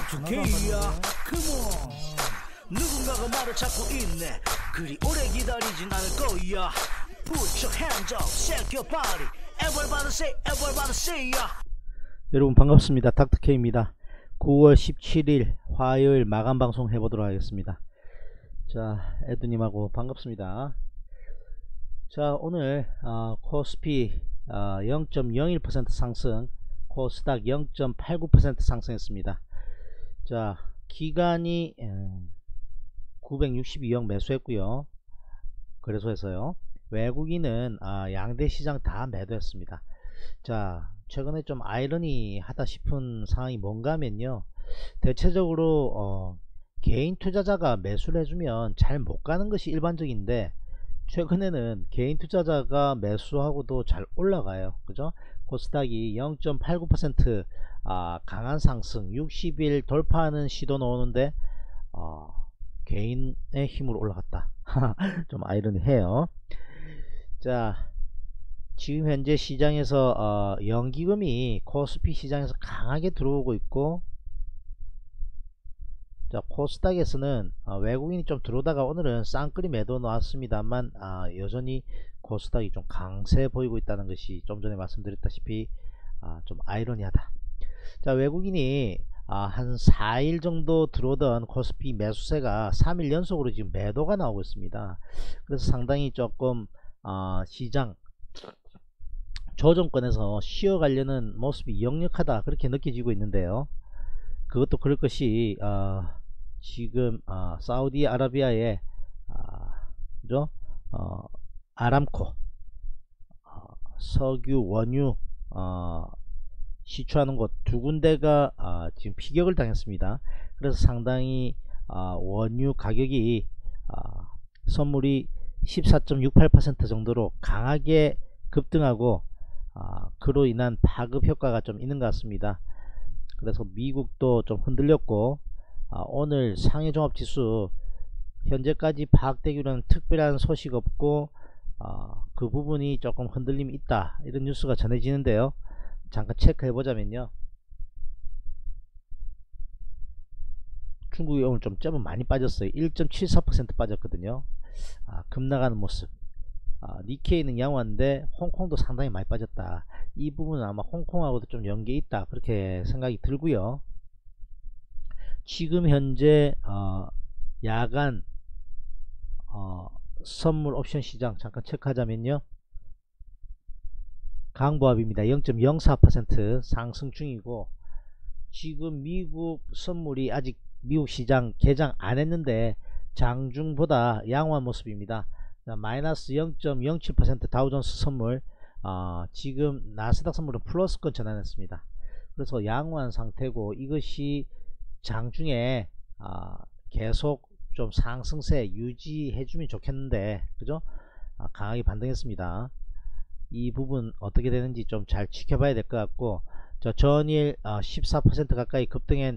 닥터케이야 컴온 누군가가 말을 찾고 있네 그리 오래 기다리진 않을 거야 Put your hands up, shake your body everybody say yeah. 여러분 반갑습니다. 닥터케이입니다. 9월 17일 화요일 마감 방송 해보도록 하겠습니다. 자, 에드님하고 반갑습니다. 자, 오늘 코스피 0.01% 상승, 코스닥 0.89% 상승했습니다. 자, 기간이 962억 매수했고요. 거래소에서요. 외국인은 양대 시장 다 매도했습니다. 자, 최근에 좀 아이러니하다 싶은 상황이 뭔가 하면요, 대체적으로 개인 투자자가 매수를 해주면 잘 못 가는 것이 일반적인데, 최근에는 개인 투자자가 매수하고도 잘 올라가요. 그죠? 코스닥이 0.89% 강한 상승, 60일 돌파하는 시도 나오는데 개인의 힘으로 올라갔다. 좀 아이러니해요. 자, 지금 현재 시장에서 연기금이 코스피 시장에서 강하게 들어오고 있고, 자, 코스닥에서는 외국인이 좀 들어오다가 오늘은 쌍끌이 매도 나왔습니다만 여전히 코스닥이 좀 강세 보이고 있다는 것이 좀 전에 말씀드렸다시피 좀 아이러니하다. 자, 외국인이 한 4일 정도 들어오던 코스피 매수세가 3일 연속으로 지금 매도가 나오고 있습니다. 그래서 상당히 조금 시장 조정권에서 쉬어가려는 모습이 역력하다, 그렇게 느껴지고 있는데요. 그것도 그럴 것이 지금 사우디아라비아의 그죠? 아람코 석유 원유 시추하는 곳 두 군데가 지금 피격을 당했습니다. 그래서 상당히 원유 가격이 선물이 14.68% 정도로 강하게 급등하고 그로 인한 파급 효과가 좀 있는 것 같습니다. 그래서 미국도 좀 흔들렸고, 오늘 상해 종합지수 현재까지 파악되기로는 특별한 소식 없고 그 부분이 조금 흔들림이 있다, 이런 뉴스가 전해지는데요. 잠깐 체크해 보자면요, 중국이 오늘 좀 많이 빠졌어요. 1.74% 빠졌거든요. 급나가는 모습. 니케이는 양호한데 홍콩도 상당히 많이 빠졌다. 이 부분은 아마 홍콩하고도 좀 연계 있다, 그렇게 생각이 들고요. 지금 현재 야간 선물 옵션 시장 잠깐 체크하자면요, 강보합입니다. 0.04% 상승 중이고, 지금 미국 선물이 아직 미국 시장 개장 안 했는데 장중보다 양호한 모습입니다. 마이너스 0.07% 다우존스 선물, 지금 나스닥 선물은 플러스권 전환했습니다. 그래서 양호한 상태고, 이것이 장중에 계속 좀 상승세 유지해주면 좋겠는데, 그죠? 강하게 반등했습니다. 이 부분 어떻게 되는지 좀 잘 지켜봐야 될 것 같고, 저 전일 14% 가까이 급등한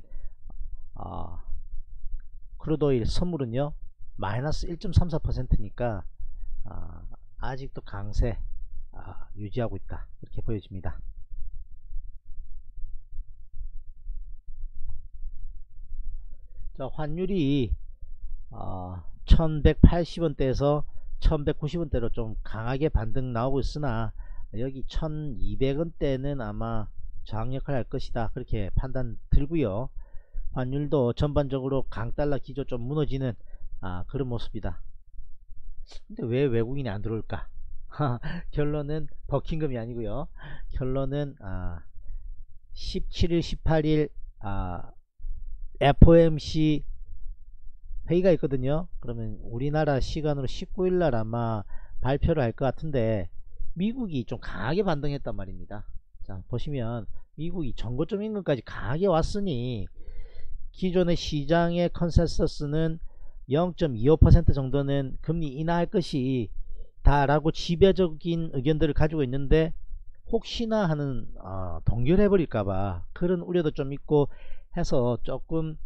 크루드오일 선물은요 마이너스 1.34%니까 아직도 강세 유지하고 있다, 이렇게 보여집니다. 자, 환율이 1180원대에서 1190원대로 좀 강하게 반등 나오고 있으나, 여기 1200원대는 아마 저항 역할을 할 것이다, 그렇게 판단 들고요. 환율도 전반적으로 강달러 기조 좀 무너지는 그런 모습이다. 근데 왜 외국인이 안 들어올까? 결론은 버킹엄이 아니고요. 결론은 17일 18일 FOMC 회의가 있거든요. 그러면 우리나라 시간으로 19일날 아마 발표를 할 것 같은데, 미국이 좀 강하게 반등했단 말입니다. 자, 보시면 미국이 전고점 인근까지 강하게 왔으니 기존의 시장의 컨센서스는 0.25% 정도는 금리 인하할 것이 다라고 지배적인 의견들을 가지고 있는데, 혹시나 하는 동결해 버릴까봐 그런 우려도 좀 있고 해서 조금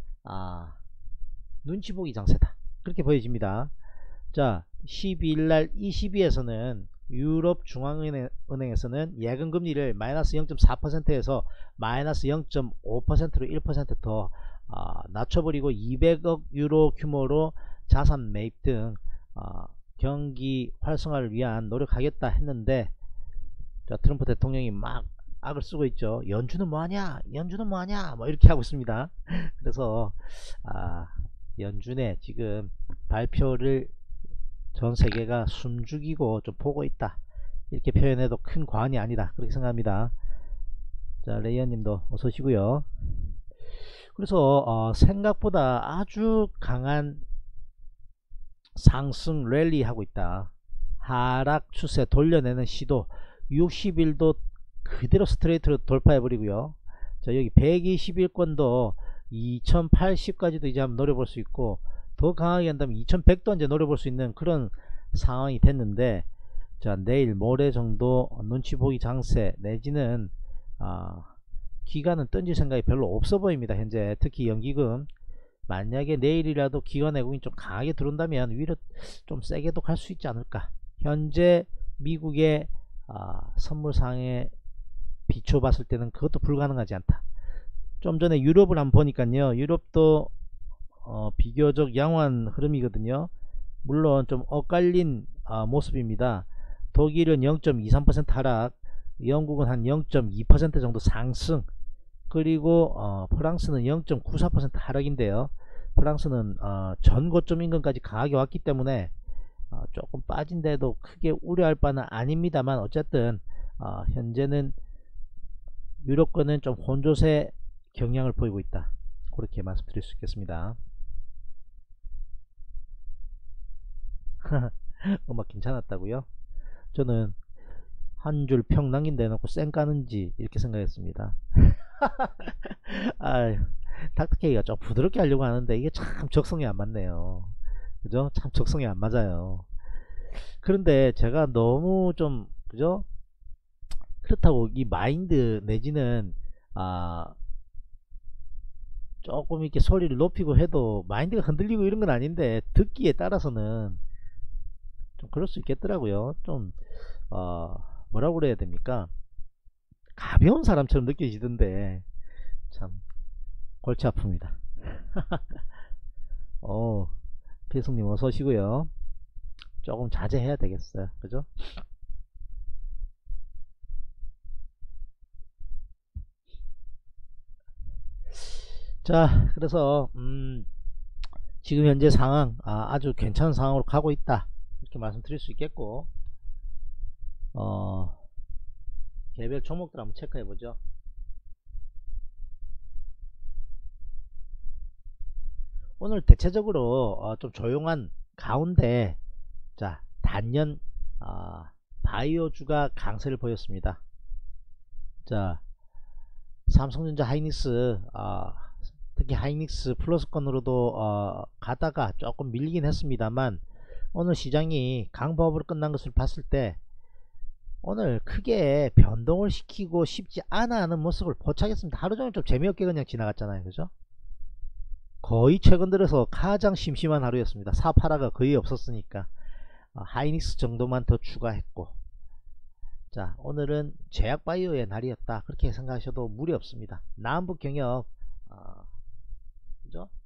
눈치보기 장세다, 그렇게 보여집니다. 자, 12일날 ECB에서는 유럽 중앙은행에서는 예금금리를 마이너스 0.4%에서 마이너스 0.5%로 1% 더 낮춰버리고 200억 유로 규모로 자산 매입 등 경기 활성화를 위한 노력하겠다 했는데, 자, 트럼프 대통령이 막 악을 쓰고 있죠. 연준은 뭐하냐, 연준은 뭐하냐, 뭐 이렇게 하고 있습니다. 그래서 연준의 지금 발표를 전 세계가 숨죽이고 좀 보고 있다, 이렇게 표현해도 큰 과언이 아니다, 그렇게 생각합니다. 자, 레이언님도 어서 오시고요. 그래서 생각보다 아주 강한 상승 랠리 하고 있다. 하락 추세 돌려내는 시도, 60일도 그대로 스트레이트로 돌파해 버리고요. 자, 여기 121권도 2080까지도 이제 한번 노려볼 수 있고, 더 강하게 한다면 2100도 이제 노려볼 수 있는 그런 상황이 됐는데, 자, 내일 모레 정도 눈치 보기 장세 내지는 기관은 던질 생각이 별로 없어 보입니다. 현재 특히 연기금, 만약에 내일이라도 기관 외국인 좀 강하게 들어온다면 위로 좀 세게도 갈 수 있지 않을까. 현재 미국의 선물상에 비춰봤을 때는 그것도 불가능하지 않다. 좀 전에 유럽을 한번 보니까요, 유럽도 비교적 양호한 흐름이거든요. 물론 좀 엇갈린 모습입니다. 독일은 0.23% 하락, 영국은 한 0.2% 정도 상승, 그리고 프랑스는 0.94% 하락인데요. 프랑스는 전 고점 인근까지 강하게 왔기 때문에 조금 빠진데도 크게 우려할 바는 아닙니다만, 어쨌든 현재는 유럽권은 좀 혼조세 경향을 보이고 있다, 그렇게 말씀드릴 수 있겠습니다. 음악 괜찮았다고요? 저는 한 줄 평 남긴다 해놓고 쌩 까는지 이렇게 생각했습니다. 아유, 닥터케이가 좀 부드럽게 하려고 하는데 이게 참 적성이 안 맞네요. 그죠? 참 적성이 안 맞아요. 그런데 제가 너무 좀, 그죠? 그렇다고 이 마인드 내지는 조금 이렇게 소리를 높이고 해도 마인드가 흔들리고 이런 건 아닌데, 듣기에 따라서는 좀 그럴 수 있겠더라고요. 좀 뭐라고 그래야 됩니까? 가벼운 사람처럼 느껴지던데 참 골치 아픕니다. 필승님 어서 오시고요. 조금 자제해야 되겠어요. 그죠? 자, 그래서 지금 현재 상황 아주 괜찮은 상황으로 가고 있다, 이렇게 말씀드릴 수 있겠고, 개별 종목들 한번 체크해 보죠. 오늘 대체적으로 좀 조용한 가운데, 자, 단연 바이오주가 강세를 보였습니다. 자, 삼성전자 하이닉스, 특히 하이닉스 플러스권으로도 가다가 조금 밀리긴 했습니다만, 오늘 시장이 강보합으로 끝난 것을 봤을 때 오늘 크게 변동을 시키고 싶지 않아 하는 모습을 포착했습니다. 하루종일 좀 재미없게 그냥 지나갔잖아요. 그죠? 거의 최근 들어서 가장 심심한 하루였습니다. 사파라가 거의 없었으니까 하이닉스 정도만 더 추가했고, 자, 오늘은 제약바이오의 날이었다, 그렇게 생각하셔도 무리 없습니다. 남북 경협 그죠?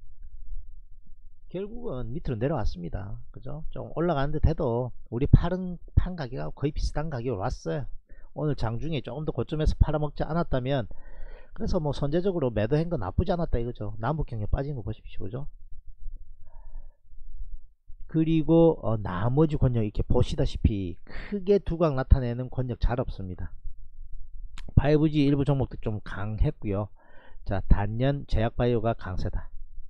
결국은 밑으로 내려왔습니다. 그죠? 좀 올라가는 듯 해도 우리 판 가격하고 거의 비슷한 가격으로 왔어요. 오늘 장중에 조금 더 고점에서 팔아먹지 않았다면, 그래서 뭐 선제적으로 매도한 건 나쁘지 않았다 이거죠. 남북경협 빠진 거 보십시오. 그죠? 그리고 나머지 권역 이렇게 보시다시피 크게 두각 나타내는 권역 잘 없습니다. 5G 일부 종목도 좀 강했고요. 자, 단연 제약바이오가 강세다.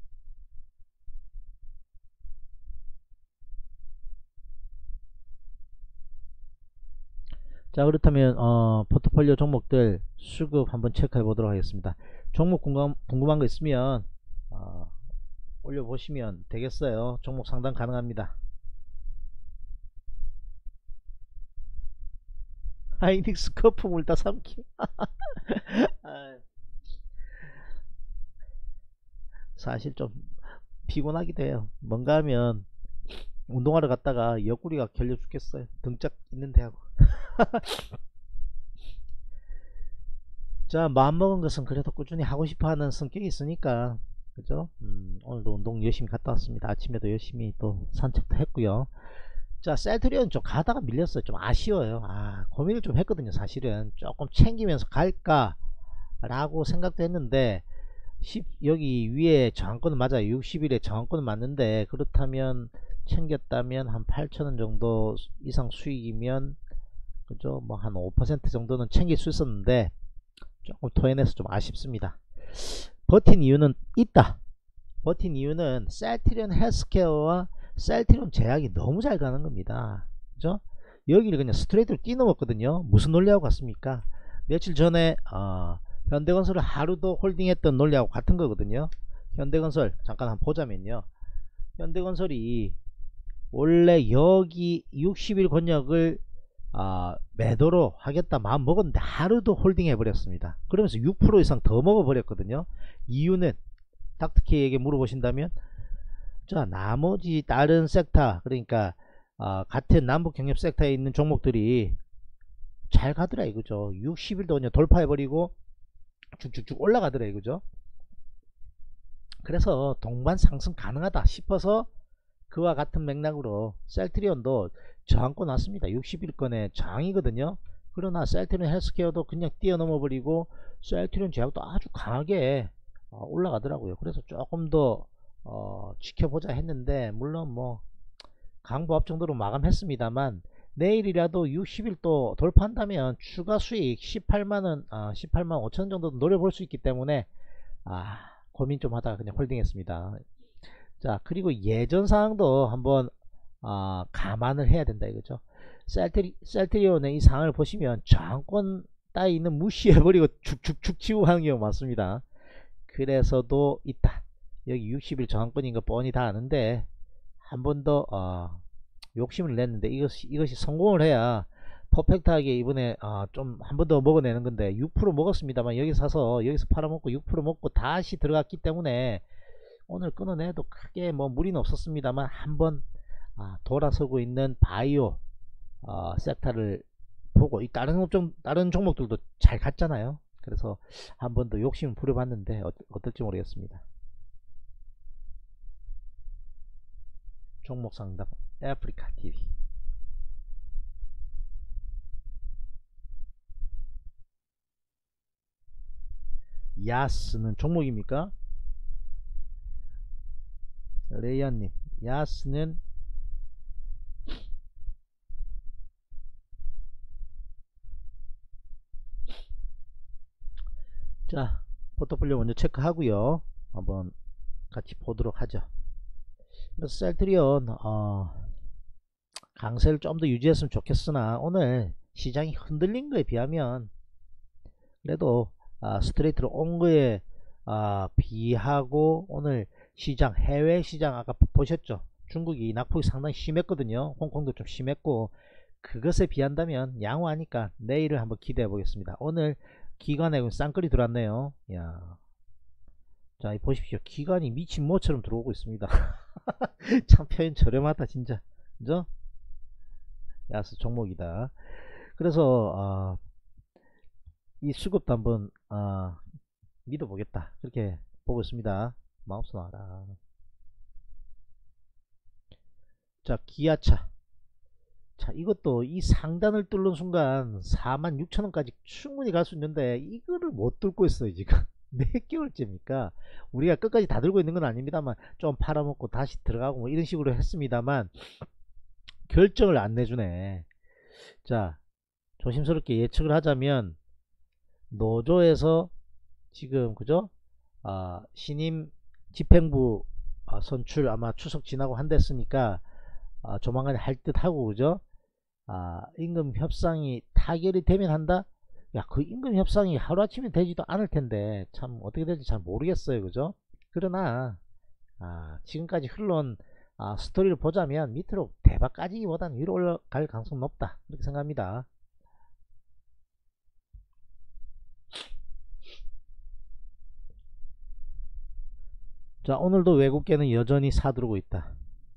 자, 그렇다면 포트폴리오 종목들 수급 한번 체크해 보도록 하겠습니다. 종목 궁금한 거 있으면 올려보시면 되겠어요. 종목 상담 가능합니다. 하이닉스 거품을 다 삼키. 사실 좀 피곤하기도 해요. 뭔가 하면 운동하러 갔다가 옆구리가 결려 죽겠어요. 등짝 있는데 하고. 자, 마음먹은 것은 그래도 꾸준히 하고 싶어하는 성격이 있으니까 그죠? 오늘도 운동 열심히 갔다 왔습니다. 아침에도 열심히 또 산책도 했고요. 자, 셀트리온 좀 가다가 밀렸어요. 좀 아쉬워요. 고민을 좀 했거든요. 사실은 조금 챙기면서 갈까 라고 생각도 했는데 여기 위에 저항권은 맞아요. 60일에 저항권은 맞는데, 그렇다면 챙겼다면 한 8,000원 정도 이상 수익이면, 그죠? 뭐 한 5% 정도는 챙길 수 있었는데 조금 토해내서 좀 아쉽습니다. 버틴 이유는 있다. 버틴 이유는 셀트리온 헬스케어와 셀트리온 제약이 너무 잘 가는 겁니다. 그죠? 여기를 그냥 스트레이트로 뛰어넘었거든요. 무슨 논리하고 같습니까? 며칠 전에 현대건설을 하루도 홀딩했던 논리하고 같은 거거든요. 현대건설 잠깐 한번 보자면요, 현대건설이 원래 여기 60일 권역을 매도로 하겠다 마음 먹었는데 하루도 홀딩 해버렸습니다. 그러면서 6% 이상 더 먹어버렸거든요. 이유는 닥터케이에게 물어보신다면, 자, 나머지 다른 섹터, 그러니까 같은 남북경협 섹터에 있는 종목들이 잘 가더라 이거죠. 60일도 그냥 돌파해버리고 쭉쭉쭉 올라가더라 이거죠. 그래서 동반 상승 가능하다 싶어서 그와 같은 맥락으로 셀트리온도 저항권 왔습니다. 60일권의 저항이거든요. 그러나 셀트리온 헬스케어도 그냥 뛰어넘어 버리고 셀트리온 제약도 아주 강하게 올라가더라고요. 그래서 조금 더 지켜보자 했는데, 물론 뭐 강보합 정도로 마감했습니다만, 내일이라도 60일 또 돌파한다면 추가 수익 18만원 18만 5천 정도 노려볼 수 있기 때문에 고민 좀 하다가 그냥 홀딩했습니다. 자, 그리고 예전 상황도 한번 감안을 해야 된다 이거죠. 셀트리온의 이 상황을 보시면 저항권 따위는 무시해버리고 축축축 치고 가는 경우가 많습니다. 그래서도 있다. 여기 60일 저항권인 거 뻔히 다 아는데 한 번 더 욕심을 냈는데, 이것이 성공을 해야 퍼펙트하게 이번에 좀 한 번 더 먹어내는 건데, 6% 먹었습니다만 여기 사서 여기서 팔아먹고 6% 먹고 다시 들어갔기 때문에 오늘 끊어내도 크게 뭐 무리는 없었습니다만, 한번 돌아서고 있는 바이오 섹터를 보고 이 다른 종목들도 잘 갔잖아요. 그래서 한 번 더 욕심을 부려봤는데 어떨지 모르겠습니다. 종목 상담 아프리카 TV. 야스는 종목입니까? 레이언님, 야스는 자, 포트폴리오 먼저 체크하고요, 한번 같이 보도록 하죠. 그래서 셀트리온 강세를 좀 더 유지했으면 좋겠으나, 오늘 시장이 흔들린 거에 비하면 그래도 스트레이트로 온 거에 비하고, 오늘 시장, 해외 시장 아까 보셨죠? 중국이 낙폭이 상당히 심했거든요. 홍콩도 좀 심했고, 그것에 비한다면 양호하니까 내일을 한번 기대해 보겠습니다. 오늘 기관에 쌍끌이 들어왔네요. 야, 자, 보십시오. 기관이 미친 모처럼 들어오고 있습니다. 참 표현 저렴하다 진짜, 그죠? 야스 종목이다. 그래서 이 수급도 한번 믿어보겠다, 그렇게 보고 있습니다. 마우스 나와라. 자, 기아차. 자, 이것도 이 상단을 뚫는 순간 46,000원까지 충분히 갈 수 있는데 이거를 못 뚫고 있어요 지금. 몇 개월째입니까? 우리가 끝까지 다 들고 있는 건 아닙니다만 좀 팔아먹고 다시 들어가고 뭐 이런 식으로 했습니다만 결정을 안 내주네. 자, 조심스럽게 예측을 하자면 노조에서 지금, 그죠? 신임 집행부 선출 아마 추석 지나고 한다 했으니까 조만간에 할 듯 하고, 그죠? 임금 협상이 타결이 되면 한다? 야, 그 임금 협상이 하루아침에 되지도 않을 텐데 참 어떻게 될지 잘 모르겠어요, 그죠? 그러나 지금까지 흘러온 스토리를 보자면 밑으로 대박 까지기보다는 위로 올라갈 가능성은 높다, 이렇게 생각합니다. 자, 오늘도 외국계는 여전히 사들고 있다.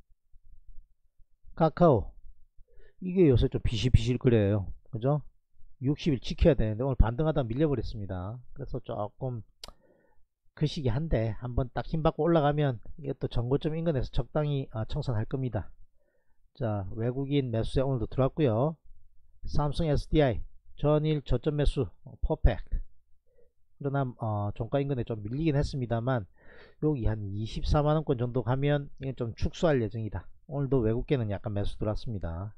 카카오, 이게 요새 좀 비실비실 거려요, 그죠? 60일 지켜야 되는데 오늘 반등하다 밀려버렸습니다. 그래서 조금 그 시기 한데 한번 딱 힘받고 올라가면 이것도 전고점 인근에서 적당히 청산할 겁니다. 자, 외국인 매수세 오늘도 들어왔고요. 삼성 SDI 전일 저점 매수 퍼펙트. 그러나 종가 인근에 좀 밀리긴 했습니다만 여기 한 24만원권 정도 가면 이건 좀 축소할 예정이다. 오늘도 외국계는 약간 매수 들어왔습니다.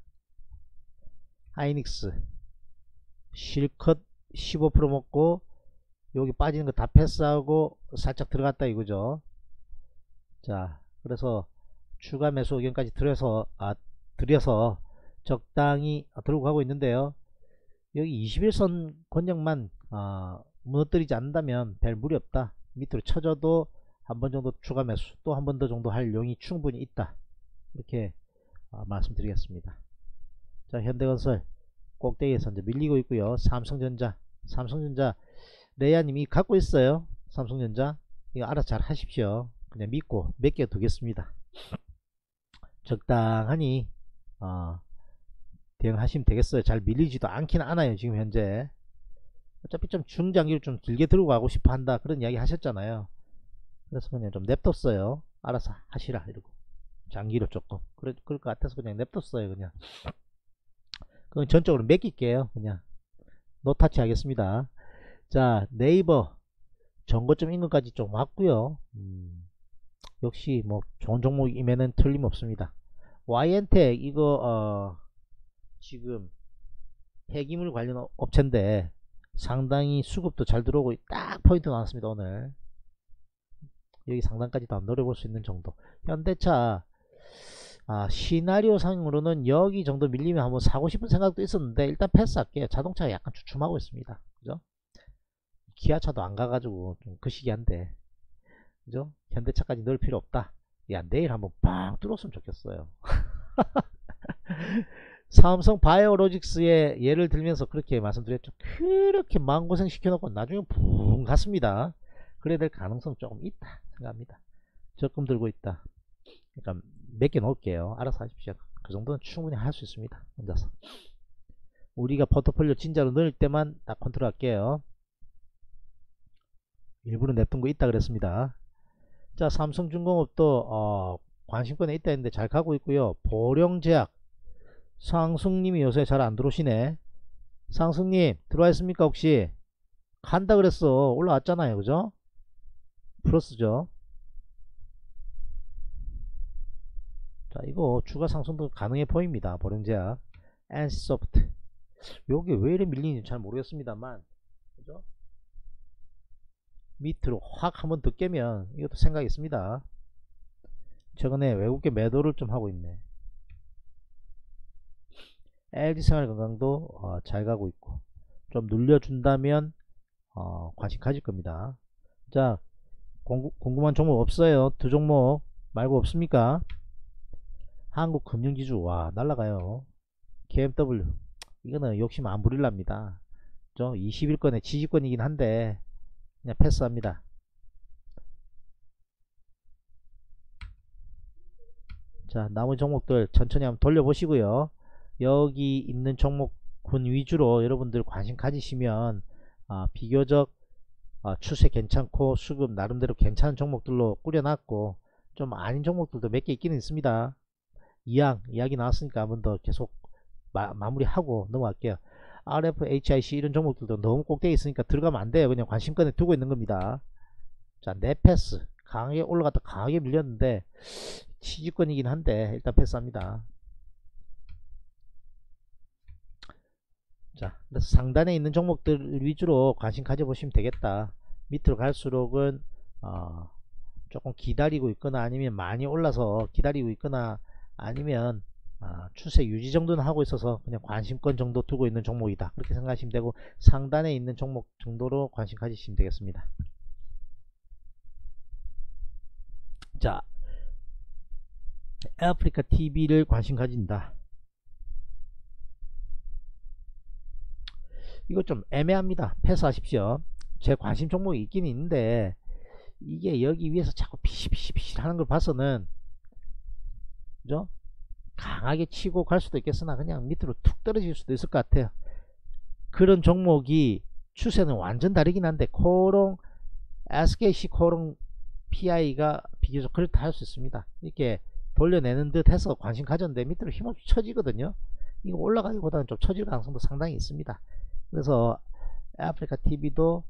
하이닉스 실컷 15% 먹고 여기 빠지는 거 다 패스하고 살짝 들어갔다 이거죠. 자, 그래서 추가 매수 의견까지 들여서 적당히 들고 가고 있는데요. 여기 21선 권역만 무너뜨리지 않는다면 별 무리 없다. 밑으로 쳐져도 한 번 정도 추가 매수, 또 한 번 더 정도 할 용이 충분히 있다. 이렇게 말씀드리겠습니다. 자, 현대건설 꼭대기에서 이제 밀리고 있고요. 삼성전자 레아님이 갖고 있어요. 삼성전자 이거 알아서 잘 하십시오. 그냥 믿고 몇 개 두겠습니다. 적당하니 대응하시면 되겠어요. 잘 밀리지도 않긴 않아요. 지금 현재 어차피 좀 중장기로 좀 길게 들고 가고 싶어 한다 그런 이야기 하셨잖아요. 그래서 그냥 좀 냅뒀어요. 알아서 하시라 이러고 장기로 조금 그럴 것 같아서 그냥 냅뒀어요. 그냥 그건 전적으로 맡길게요. 그냥 노타치 하겠습니다. 자, 네이버 전고점 인근까지 좀 왔고요. 역시 뭐 좋은 종목임에는 틀림없습니다. YN텍 이거 지금 폐기물 관련 업체인데 상당히 수급도 잘 들어오고 딱 포인트 나왔습니다. 오늘 여기 상단까지도 한번 노려볼 수 있는 정도. 현대차 시나리오 상으로는 여기 정도 밀리면 한번 사고 싶은 생각도 있었는데 일단 패스할게요. 자동차가 약간 주춤하고 있습니다. 그죠? 기아차도 안 가가지고 좀 그 시기한데 그죠? 현대차까지 넣을 필요 없다. 야, 내일 한번 빵 뚫었으면 좋겠어요. 삼성 바이오로직스의 예를 들면서 그렇게 말씀드렸죠. 그렇게 마음고생 시켜놓고 나중에 붕 갔습니다. 그래야 될 가능성 조금 있다 생각합니다. 적금 들고 있다. 그러니까 몇 개 넣을게요. 알아서 하십시오. 그 정도는 충분히 할 수 있습니다. 혼자서. 우리가 포트폴리오 진짜로 넣을 때만 딱 컨트롤 할게요. 일부러 냅둔 거 있다 그랬습니다. 자, 삼성중공업도 관심권에 있다 했는데 잘 가고 있고요. 보령제약 상승님이 요새 잘 안 들어오시네. 상승님 들어와 있습니까? 혹시 간다 그랬어. 올라왔잖아요. 그죠? 플러스죠. 자, 이거 추가 상승도 가능해 보입니다. 보령제약 NC소프트 요게 왜 이래 밀리는지 잘 모르겠습니다만 그죠? 밑으로 확 한번 더 깨면 이것도 생각이 있습니다. 최근에 외국계 매도를 좀 하고 있네. LG생활건강도 잘 가고 있고 좀 눌려준다면 관심 가질 겁니다. 자, 궁금한 종목 없어요? 두 종목 말고 없습니까? 한국금융지주 와 날라가요. KMW 이거는 욕심 안 부릴랍니다. 20일권의 지지권이긴 한데 그냥 패스합니다. 자, 나머지 종목들 천천히 한번 돌려보시고요. 여기 있는 종목군 위주로 여러분들 관심 가지시면 비교적 추세 괜찮고 수급 나름대로 괜찮은 종목들로 꾸려놨고 좀 아닌 종목들도 몇 개 있기는 있습니다. 이야기 나왔으니까 한번 더 계속 마무리하고 넘어갈게요. RF, HIC 이런 종목들도 너무 꼭대기 있으니까 들어가면 안 돼요. 그냥 관심권에 두고 있는 겁니다. 자, 넷패스 강하게 올라갔다 강하게 밀렸는데 치지권이긴 한데 일단 패스합니다. 자, 그래서 상단에 있는 종목들 위주로 관심 가져보시면 되겠다. 밑으로 갈수록은 조금 기다리고 있거나 아니면 많이 올라서 기다리고 있거나 아니면 추세 유지 정도는 하고 있어서 그냥 관심권 정도 두고 있는 종목이다 그렇게 생각하시면 되고 상단에 있는 종목 정도로 관심 가지시면 되겠습니다. 자, 아프리카 TV를 관심 가진다. 이거 좀 애매합니다. 패스하십시오. 제 관심 종목이 있긴 있는데 이게 여기 위에서 자꾸 피시피시 하는 걸 봐서는 그죠? 강하게 치고 갈 수도 있겠으나 그냥 밑으로 툭 떨어질 수도 있을 것 같아요. 그런 종목이 추세는 완전 다르긴 한데 코롱 SKC 코롱 PI가 비교적 그렇다 할 수 있습니다. 이렇게 돌려내는 듯 해서 관심 가졌는데 밑으로 힘없이 쳐지거든요. 이거 올라가기보다는 좀 처질 가능성도 상당히 있습니다. 그래서 아프리카 TV도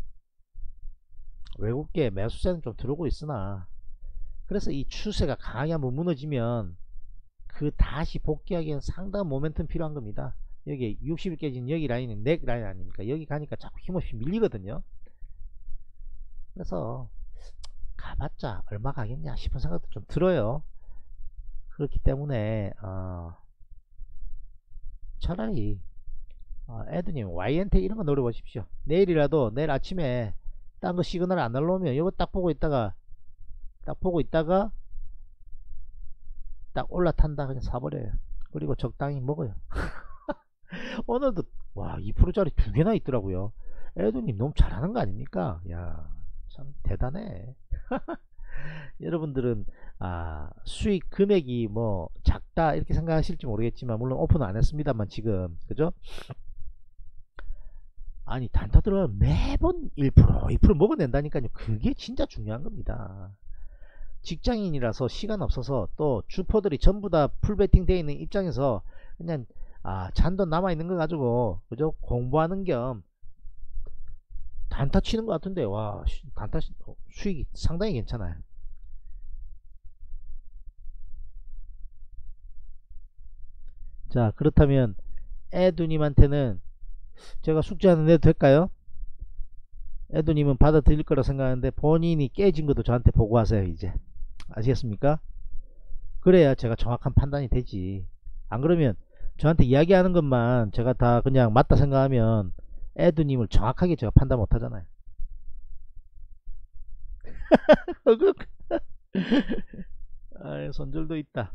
외국계 매수세는 좀 들어오고 있으나, 그래서 이 추세가 강하게 한번 무너지면 그 다시 복귀하기엔 상당한 모멘텀 필요한 겁니다. 여기 60일 깨진 여기 라인은 넥 라인 아닙니까? 여기 가니까 자꾸 힘없이 밀리거든요. 그래서 가봤자 얼마 가겠냐 싶은 생각도 좀 들어요. 그렇기 때문에 차라리 에드님 YNT 이런 거 노려보십시오. 내일이라도 내일 아침에 딴 거 시그널 안 날라오면 이거 딱 보고 있다가 딱 올라탄다 그냥 사버려요. 그리고 적당히 먹어요. 오늘도 와 2%짜리 두 개나 있더라고요. 에드님 너무 잘하는 거 아닙니까? 야 참 대단해. 여러분들은 수익 금액이 뭐 작다 이렇게 생각하실지 모르겠지만, 물론 오픈은 안 했습니다만 지금 그죠? 아니 단타 들어가면 매번 1% 2% 먹어낸다니까요. 그게 진짜 중요한 겁니다. 직장인이라서 시간 없어서 또 주포들이 전부 다 풀베팅 되어 있는 입장에서 그냥 잔돈 남아있는 거 가지고 그죠? 공부하는 겸 단타 치는 것 같은데, 와 단타 수익이 상당히 괜찮아요. 자, 그렇다면 에두님한테는 제가 숙제 하나 내도 될까요? 에두님은 받아들일 거라 생각하는데 본인이 깨진 것도 저한테 보고하세요. 이제 아시겠습니까? 그래야 제가 정확한 판단이 되지. 안 그러면 저한테 이야기하는 것만 제가 다 그냥 맞다 생각하면 에두님을 정확하게 제가 판단 못 하잖아요. 손절도 있다.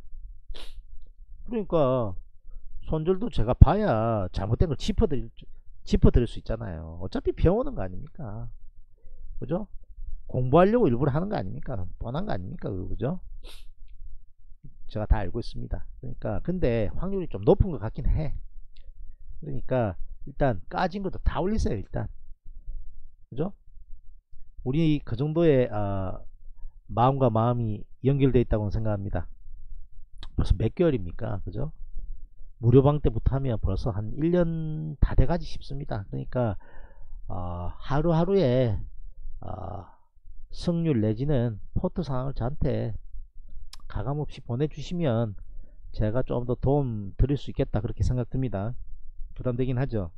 그러니까 손절도 제가 봐야 잘못된 걸 짚어드릴 수 있잖아요. 어차피 배우는 거 아닙니까? 그죠? 공부하려고 일부러 하는 거 아닙니까? 뻔한 거 아닙니까? 그죠? 제가 다 알고 있습니다. 그러니까 근데 확률이 좀 높은 것 같긴 해. 그러니까 일단 까진 것도 다 올리세요. 일단 그죠? 우리 그 정도의 마음과 마음이 연결되어 있다고 생각합니다. 벌써 몇 개월입니까? 그죠? 무료방 때부터 하면 벌써 한 1년 다 돼가지 싶습니다. 그러니까 하루하루에 승률 내지는 포트 상황을 저한테 가감없이 보내주시면 제가 좀 더 도움 드릴 수 있겠다 그렇게 생각됩니다. 부담되긴 하죠.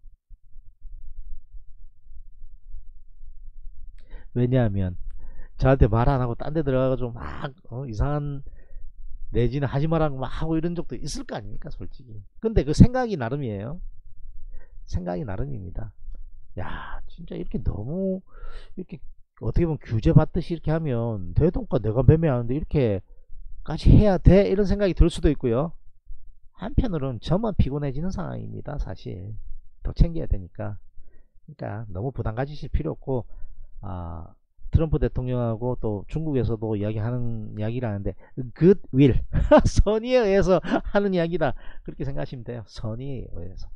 왜냐하면 저한테 말 안하고 딴 데 들어가가지고 막 이상한 내지는 하지마라고 막 하고 이런 적도 있을 거 아닙니까 솔직히. 근데 그 생각이 나름이에요. 생각이 나름입니다. 야 진짜 이렇게 너무 이렇게 어떻게 보면 규제 받듯이 이렇게 하면 내 돈과 내가 매매하는데 이렇게까지 해야 돼 이런 생각이 들 수도 있고요. 한편으로는 저만 피곤해지는 상황입니다. 사실 더 챙겨야 되니까. 그러니까 너무 부담 가지실 필요 없고 트럼프 대통령하고 또 중국에서도 이야기하는 이야기라는데 굿윌 선의에 의해서 하는 이야기다 그렇게 생각하시면 돼요. 선의에 의해서.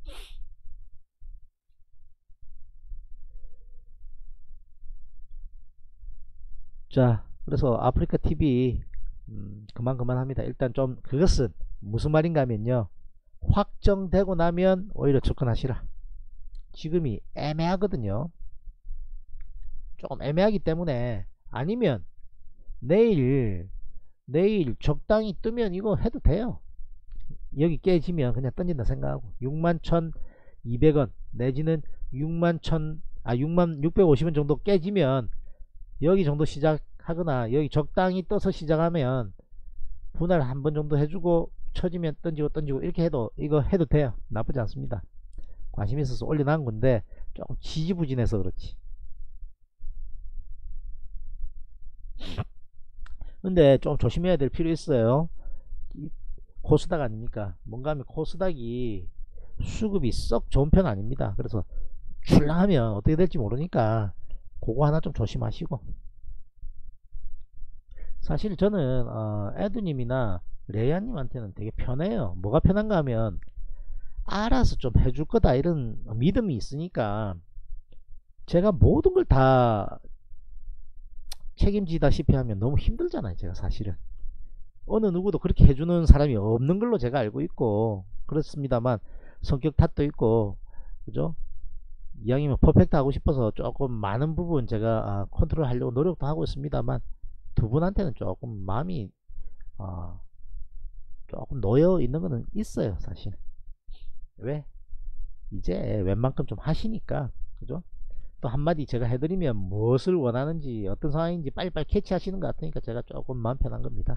자 그래서 아프리카 TV 그만합니다. 일단 좀 그것은 무슨 말인가 하면요, 확정되고 나면 오히려 접근하시라. 지금이 애매하거든요. 조금 애매하기 때문에, 아니면 내일 적당히 뜨면 이거 해도 돼요. 여기 깨지면 그냥 던진다 생각하고 61,200원 내지는 61,650원 정도 깨지면 여기 정도 시작하거나 여기 적당히 떠서 시작하면 분할 한 번 정도 해주고 쳐지면 던지고 이렇게 해도 이거 해도 돼요. 나쁘지 않습니다. 관심 있어서 올려놓은 건데 조금 지지부진해서 그렇지. 근데 좀 조심해야 될 필요 있어요. 코스닥 아닙니까? 뭔가 하면 코스닥이 수급이 썩 좋은 편 아닙니다. 그래서 출렁하면 어떻게 될지 모르니까 그거 하나 좀 조심하시고. 사실 저는 에드님이나 레이아님한테는 되게 편해요. 뭐가 편한가 하면 알아서 좀 해줄 거다 이런 믿음이 있으니까 제가 모든 걸 다 책임지다시피 하면 너무 힘들잖아요. 제가 사실은 어느 누구도 그렇게 해주는 사람이 없는 걸로 제가 알고 있고 그렇습니다만 성격 탓도 있고 그죠? 이왕이면 퍼펙트 하고 싶어서 조금 많은 부분 제가 컨트롤 하려고 노력도 하고 있습니다만 두 분한테는 조금 마음이 조금 놓여 있는 거는 있어요. 사실 왜? 이제 웬만큼 좀 하시니까 그죠? 또 한마디 제가 해드리면 무엇을 원하는지 어떤 상황인지 빨리빨리 캐치하시는 것 같으니까 제가 조금 마음 편한 겁니다.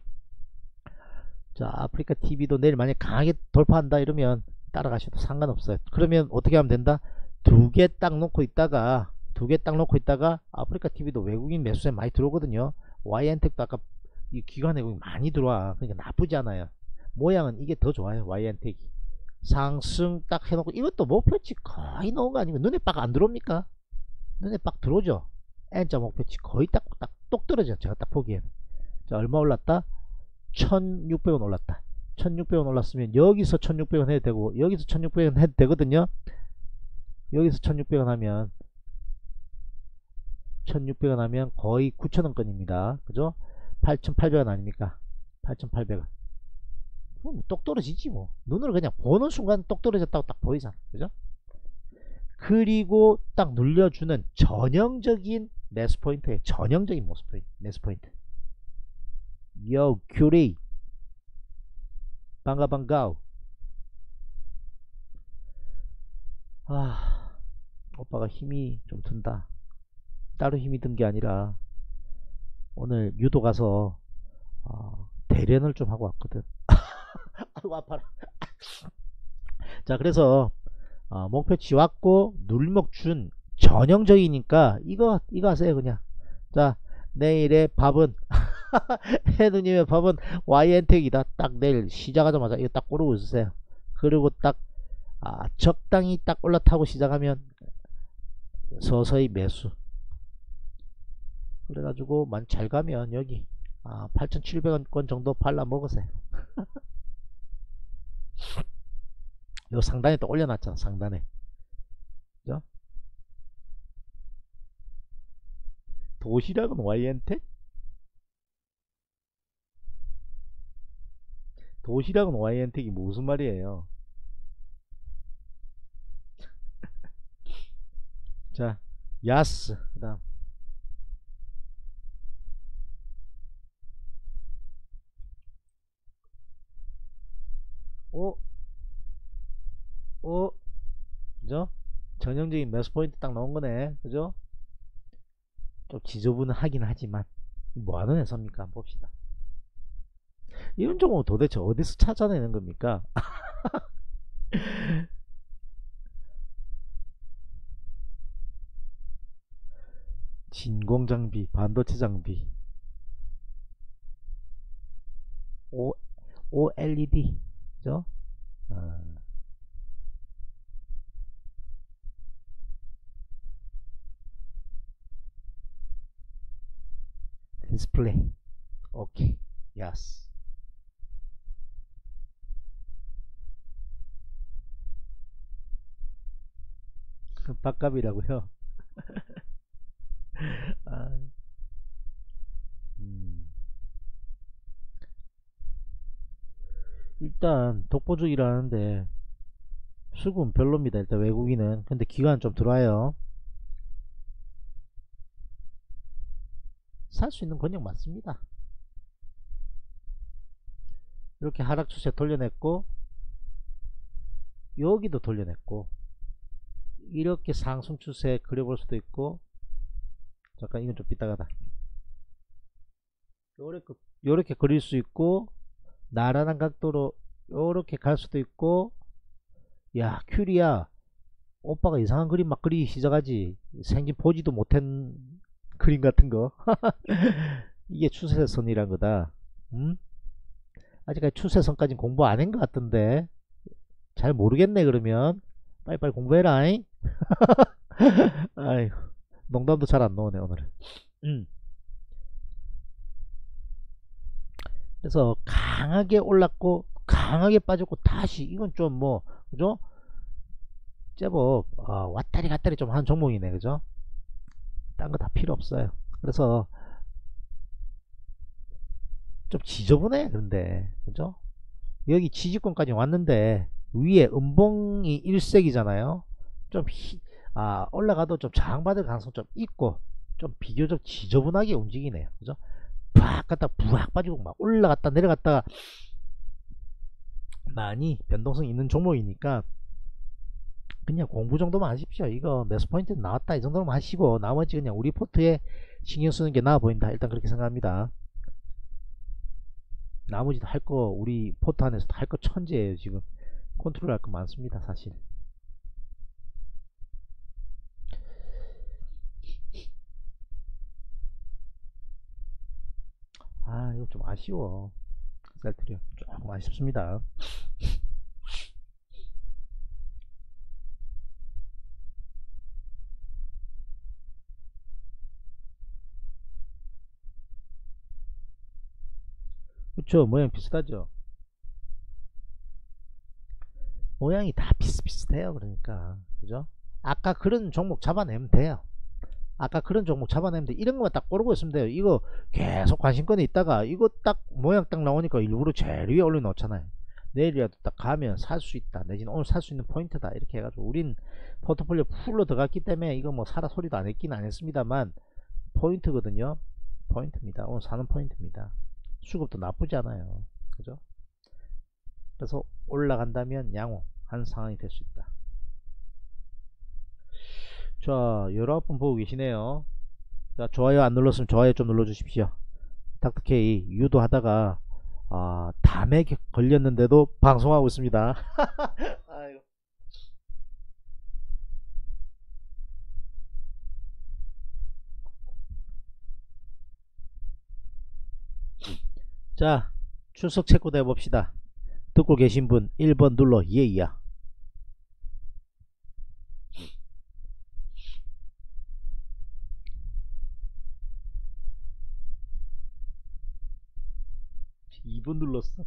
자, 아프리카 TV도 내일 만약 강하게 돌파한다 이러면 따라가셔도 상관없어요. 그러면 어떻게 하면 된다? 두 개 딱 놓고 있다가 아프리카 TV도 외국인 매수세 많이 들어오거든요. YN텍도 아까 이 기관 외국인 많이 들어와. 그러니까 나쁘지 않아요. 모양은 이게 더 좋아요. YN텍이 상승 딱 해놓고 이것도 목표치 거의 넣은 거 아니고 눈에 빡 안 들어옵니까? 눈에 빡 들어오죠. N자 목표치 거의 똑 떨어져. 제가 딱 보기에는. 자, 얼마 올랐다? 1600원 올랐다. 1600원 올랐으면 여기서 1600원 해도 되고 여기서 1600원 해도 되거든요. 여기서 1600원 하면 1600원 하면 거의 9,000원권입니다. 그죠? 8,800원 아닙니까? 8,800원. 똑 떨어지지 뭐. 눈으로 그냥 보는 순간 똑 떨어졌다고 딱 보이잖아. 그죠? 그리고 딱 눌려주는 전형적인 매수 포인트예요. 전형적인 매수 포인트. 요 큐리 반가반가우. 오빠가 힘이 좀 든다. 따로 힘이 든 게 아니라 오늘 유도 가서 대련을 좀 하고 왔거든. 아이고 아파라. 자, 그래서 목표치 왔고 눌목 준 전형적이니까 이거 하세요 그냥. 자, 내일의 밥은 해누님의 밥은 YN텍이다. 딱 내일 시작하자마자 이거 딱 고르고 있으세요. 그리고 딱 적당히 딱 올라타고 시작하면 서서히 매수. 그래가지고 만 잘 가면 여기 8,700원권 정도 발라 먹으세요. 요 상단에 또 올려놨잖아. 상단에. 그죠? 도시락은 YN텍? 도시락은 YN텍이 무슨 말이에요? 자, 야스. 그 다음 그죠? 전형적인 매수 포인트 딱 나온 거네. 그죠? 좀 지저분하긴 하지만 뭐하는 회사입니까? 한번 봅시다. 이런 종목 도대체 어디서 찾아내는 겁니까? 진공장비, 반도체 장비, OLED, 그죠? 디스플레이. 오케이. 야스. 밥값이라고요? 일단 독보적이라는데 수급은 별로입니다. 일단 외국인은. 근데 기관 좀 들어와요. 살 수 있는 권역 맞습니다. 이렇게 하락 추세 돌려냈고 여기도 돌려냈고 이렇게 상승 추세 그려볼 수도 있고 잠깐 이건 좀 삐딱하다. 요렇게 그릴 수 있고 나란한 각도로 요렇게 갈 수도 있고. 야, 큐리야 오빠가 이상한 그림 막 그리기 시작하지. 생긴 보지도 못한 그림 같은 거. 이게 추세선이란 거다. 아직까지 추세선까지는 공부 안 한 것 같던데 잘 모르겠네. 그러면 빨리빨리 공부해라. 아이고, 농담도 잘 안 나오네 오늘은. 그래서 강하게 올랐고 강하게 빠졌고 다시 이건 좀 뭐 그죠? 제법 왔다리 갔다리 좀 하는 종목이네. 그죠? 딴 거 다 필요 없어요. 그래서 좀 지저분해. 그런데 그죠? 여기 지지권까지 왔는데 위에 음봉이 일색이잖아요. 좀 올라가도 좀 저항받을 가능성 좀 있고 좀 비교적 지저분하게 움직이네요. 그죠? 팍 갔다 부악 빠지고 막 올라갔다 내려갔다가 많이 변동성 있는 종목이니까 그냥 공부 정도만 하십시오. 이거 매수 포인트 나왔다 이 정도만 하시고 나머지 그냥 우리 포트에 신경 쓰는 게 나아 보인다. 일단 그렇게 생각합니다. 나머지 할 거 우리 포트 안에서 할 거 천재예요. 지금 컨트롤 할 거 많습니다. 사실. 이거 좀 아쉬워. 셀트리온 조금 아쉽습니다. 그쵸, 모양 비슷하죠. 모양이 다 비슷비슷해요. 그러니까 그죠? 아까 그런 종목 잡아내면 돼요. 아까 그런 종목 잡아내면 돼. 이런 것만 딱 고르고 있으면 돼요. 이거 계속 관심권에 있다가 이거 딱 모양 딱 나오니까 일부러 제일 위에 올려놓잖아요. 내일이라도 딱 가면 살 수 있다, 내지는 오늘 살 수 있는 포인트다, 이렇게 해가지고 우린 포트폴리오 풀로 들어갔기 때문에 이거 뭐 사라 소리도 안 했긴 안 했습니다만 포인트거든요. 포인트입니다. 오늘 사는 포인트입니다. 수급도 나쁘지 않아요. 그죠? 그래서 올라간다면 양호한 상황이 될 수 있다. 자, 19분 보고 계시네요. 자, 좋아요 안 눌렀으면 좋아요 좀 눌러주십시오. 닥터케이 유도하다가 담에 걸렸는데도 방송하고 있습니다. 아이고. 자, 출석 체크도 해봅시다. 듣고 계신 분 1번 눌러 예이야. 이 번 눌렀어.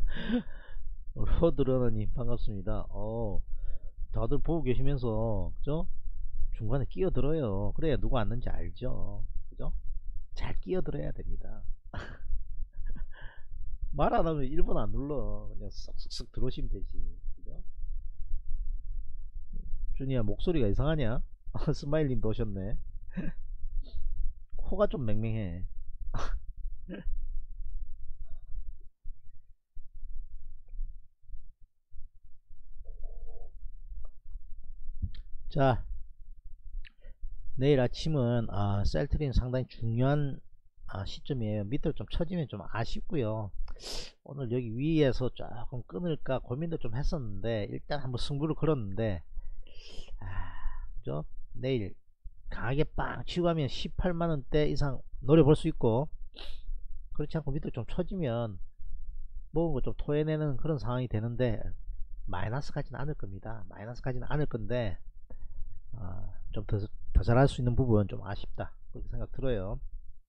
로드러너님 반갑습니다. 다들 보고 계시면서 그죠? 중간에 끼어들어요. 그래야 누가 왔는지 알죠. 그죠? 잘 끼어들어야 됩니다. 말 안하면 1번 안 눌러. 그냥 쓱쓱쓱 들어오시면 되지. 그죠? 준이야, 목소리가 이상하냐? 스마일님도 오셨네. 코가 좀 맹맹해. 자, 내일 아침은 셀트리는 상당히 중요한 시점이에요. 밑으로 좀 쳐지면 좀 아쉽고요. 오늘 여기 위에서 조금 끊을까 고민도 좀 했었는데 일단 한번 승부를 걸었는데 그죠? 내일 강하게 빵 치고 가면 18만원대 이상 노려볼 수 있고, 그렇지 않고 밑으로 좀 쳐지면 먹은 거 좀 토해내는 그런 상황이 되는데 마이너스 가지는 않을 겁니다. 마이너스 가지는 않을 건데 좀 더 잘할 수 있는 부분 좀 아쉽다, 그렇게 생각 들어요.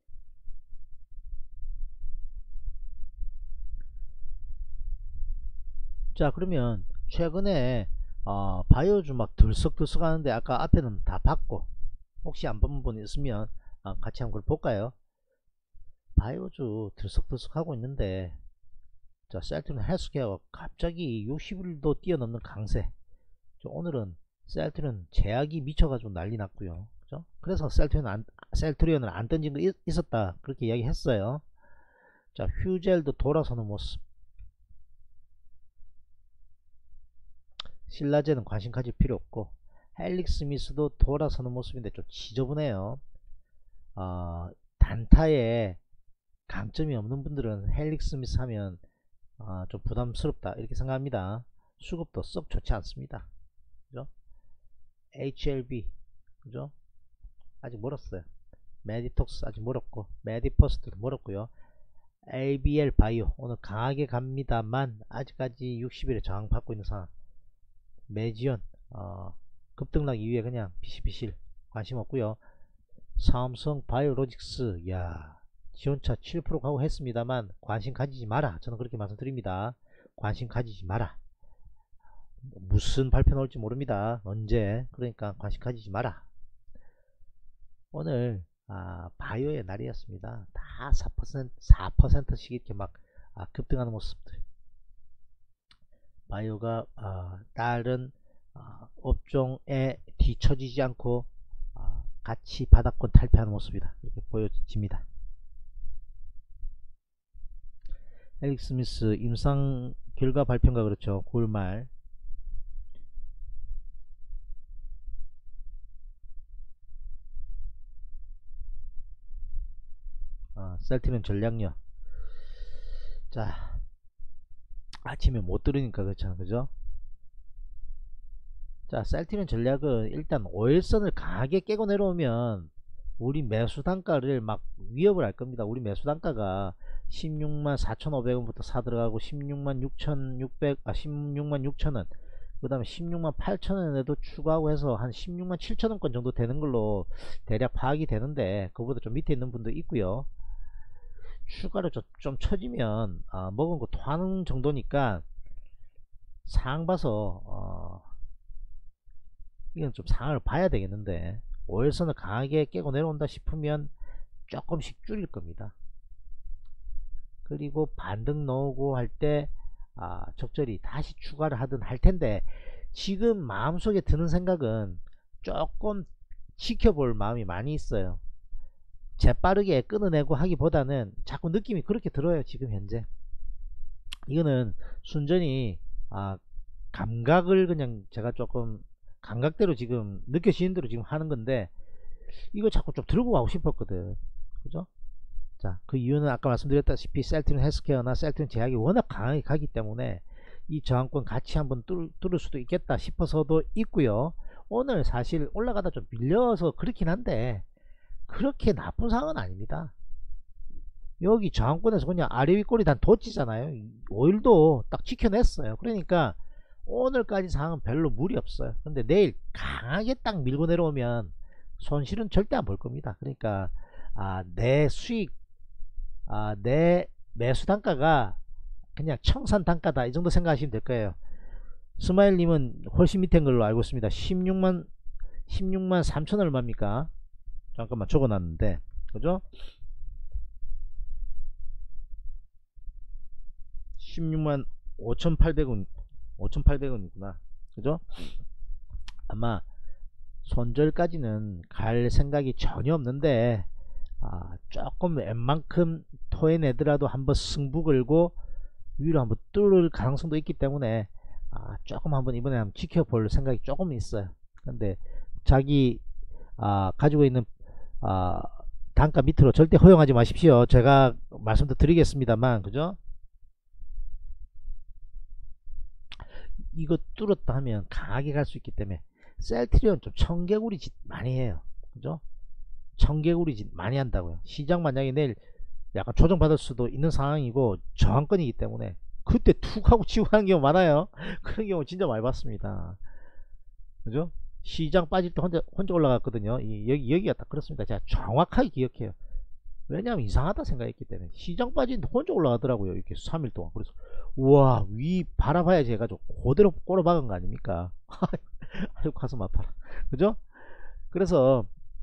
자, 그러면 최근에 바이오주 막 들썩들썩 하는데 아까 앞에는 다 봤고 혹시 안 본 분 있으면 같이 한번 볼까요? 바이오주 들썩들썩 하고 있는데, 자, 셀트리온 헬스케어가 갑자기 60일도 뛰어넘는 강세. 오늘은 셀트리온 제약이 미쳐가지고 난리 났고요. 그죠? 그래서 셀트리온을 안 던진 거 있었다, 그렇게 이야기 했어요. 자, 휴젤도 돌아서는 모습. 신라제는 관심 가질 필요 없고, 헬릭스미스도 돌아서는 모습인데 좀 지저분해요. 단타에 강점이 없는 분들은 헬릭스미스 하면 좀 부담스럽다, 이렇게 생각합니다. 수급도 썩 좋지 않습니다. 그죠? HLB 그죠? 아직 멀었어요. 메디톡스 아직 멀었고, 메디퍼스트도 멀었고요. ABL 바이오 오늘 강하게 갑니다만 아직까지 60일에 저항받고 있는 상황. 메지온 급등락 이후에 그냥 비실비실 관심 없고요. 삼성 바이오로직스, 지원차 7% 가고 했습니다만 관심 가지지 마라, 저는 그렇게 말씀드립니다. 관심 가지지 마라. 무슨 발표 나올지 모릅니다. 언제. 그러니까 관심 가지지 마라. 오늘 바이오의 날이었습니다. 다 4%씩 이렇게 막 급등하는 모습들. 바이오가 다른 업종에 뒤처지지 않고 같이 바닥권 탈피하는 모습이다, 이렇게 보여집니다. 헬릭스미스 임상 결과 발표인가 그렇죠. 9월 말. 셀트리온 전략력. 자, 아침에 못 들으니까 그렇잖아, 그죠? 자, 셀트리온 전략은 일단 5일선을 강하게 깨고 내려오면 우리 매수 단가를 막 위협을 할 겁니다. 우리 매수 단가가 16만 4,500원부터 사 들어가고 16만 6,600, 16만 6천원, 그 다음에 16만 8천원에도 추가하고 해서 한 16만 7천원권 정도 되는 걸로 대략 파악이 되는데, 그거보다 좀 밑에 있는 분도 있고요. 추가로 좀 처지면 먹은 거 토하는 정도니까 상황 봐서 이건 좀 상황을 봐야 되겠는데, 5일선을 강하게 깨고 내려온다 싶으면 조금씩 줄일 겁니다. 그리고 반등 나오고 할 때 적절히 다시 추가를 하든 할 텐데, 지금 마음속에 드는 생각은 조금 지켜볼 마음이 많이 있어요. 재빠르게 끊어내고 하기보다는 자꾸 느낌이 그렇게 들어요. 지금 현재 이거는 순전히 감각을 그냥 제가 조금 감각대로 지금 느껴지는 대로 지금 하는 건데, 이거 자꾸 좀 들고 가고 싶었거든, 그죠? 자, 그 이유는 아까 말씀드렸다시피 셀트리온 헬스케어나 셀트리온 제약이 워낙 강하게 가기 때문에 이 저항권 같이 한번 뚫을 수도 있겠다 싶어서도 있고요. 오늘 사실 올라가다 좀 밀려서 그렇긴 한데 그렇게 나쁜 상황은 아닙니다. 여기 저항권에서 그냥 아래 윗꼬리 단 뒀지잖아요. 5일도 딱 지켜냈어요. 그러니까 오늘까지 상황은 별로 무리 없어요. 근데 내일 강하게 딱 밀고 내려오면 손실은 절대 안 볼 겁니다. 그러니까 내 수익, 내 매수 단가가 그냥 청산 단가다, 이 정도 생각하시면 될 거예요. 스마일님은 훨씬 밑인 걸로 알고 있습니다. 16만 3천 얼마입니까? 잠깐만 적어놨는데, 그죠? 16만 5,800원 5,800원이구나, 그죠? 아마 손절까지는 갈 생각이 전혀 없는데 조금 웬만큼 토해내더라도 한번 승부 걸고 위로 한번 뚫을 가능성도 있기 때문에 조금 한번 이번에 한번 지켜볼 생각이 조금 있어요. 근데 자기 가지고 있는 단가 밑으로 절대 허용하지 마십시오. 제가 말씀도 드리겠습니다만, 그죠? 이거 뚫었다 하면 강하게 갈 수 있기 때문에 셀트리온 좀 청개구리 짓 많이 해요, 그죠? 청개구리 짓 많이 한다고요. 시장 만약에 내일 약간 조정받을 수도 있는 상황이고 저항권이기 때문에 그때 툭 하고 치고 하는 경우 많아요. 그런 경우 진짜 많이 봤습니다, 그죠? 시장 빠질 때 혼자 올라갔거든요. 여기가 딱 그렇습니다. 제가 정확하게 기억해요. 왜냐하면 이상하다 생각했기 때문에. 시장 빠지는데 혼자 올라가더라고요, 이렇게 3일 동안. 그래서 우와, 위 바라봐야지 해가지고 그대로 꼬라박은 거 아닙니까? 아유, 가슴 아파라, 그죠? 그래서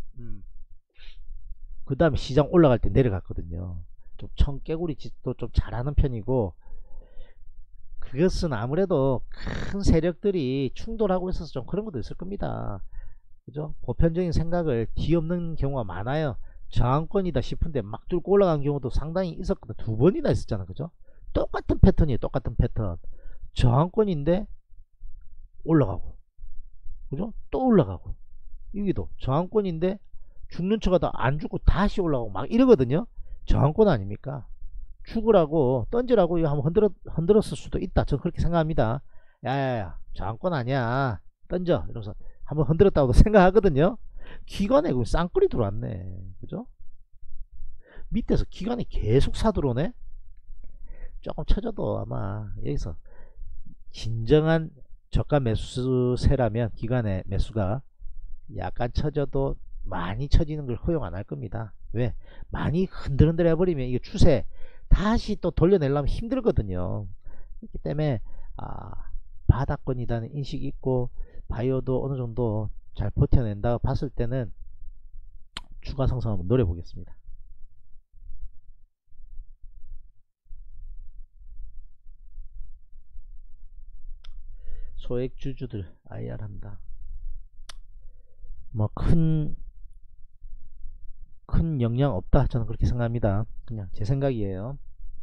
그 다음에 시장 올라갈 때 내려갔거든요. 좀 청개구리 짓도 좀 잘하는 편이고, 그것은 아무래도 큰 세력들이 충돌하고 있어서 좀 그런 것도 있을 겁니다, 그죠? 보편적인 생각을 뒤엎는 경우가 많아요. 저항권이다 싶은데 막 뚫고 올라간 경우도 상당히 있었거든. 2번이나 있었잖아, 그죠? 똑같은 패턴이에요. 똑같은 패턴. 저항권인데 올라가고, 그죠? 또 올라가고. 여기도 저항권인데 죽는 척 하다 안 죽고 다시 올라가고 막 이러거든요. 저항권 아닙니까? 죽으라고 던지라고 이거 한번 흔들었을 수도 있다, 저는 그렇게 생각합니다. 야야야, 저항권 아니야, 던져, 이러면서 한번 흔들었다고 생각하거든요. 기관에 쌍끌이 들어왔네, 그죠? 밑에서 기관이 계속 사들어오네. 조금 쳐져도 아마 여기서 진정한 저가 매수세라면 기관의 매수가 약간 쳐져도 많이 쳐지는 걸 허용 안 할 겁니다. 왜? 많이 흔들흔들 해버리면 이게 추세 다시 또 돌려내려면 힘들거든요. 그렇기 때문에 바닥권이라는 인식이 있고 바이오도 어느 정도 잘 버텨낸다 봤을 때는 추가 상승 한번 노려 보겠습니다. 소액 주주들 IR 한다. 뭐 큰 영향 없다, 저는 그렇게 생각합니다. 그냥 제 생각이에요.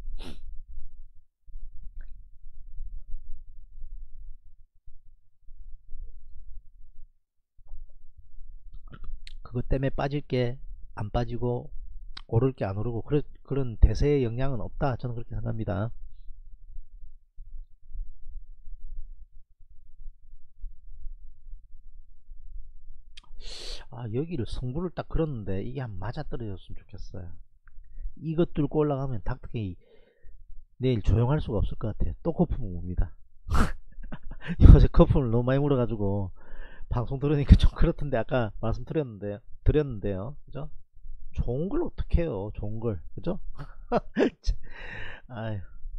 그것 때문에 빠질 게 안 빠지고 오를 게 안 오르고 그런 대세의 영향은 없다, 저는 그렇게 생각합니다. 여기를 성부를 딱 걸었는데 이게 한 맞아 떨어졌으면 좋겠어요. 이것 뚫고 올라가면 닥터케이 내일 조용할 수가 없을 것 같아요. 또 거품 옵니다. 요새 거품을 너무 많이 물어가지고 방송 들으니까 좀 그렇던데, 아까 드렸는데요, 그죠? 좋은 걸 어떻게 해요, 좋은 걸, 그죠? 아유,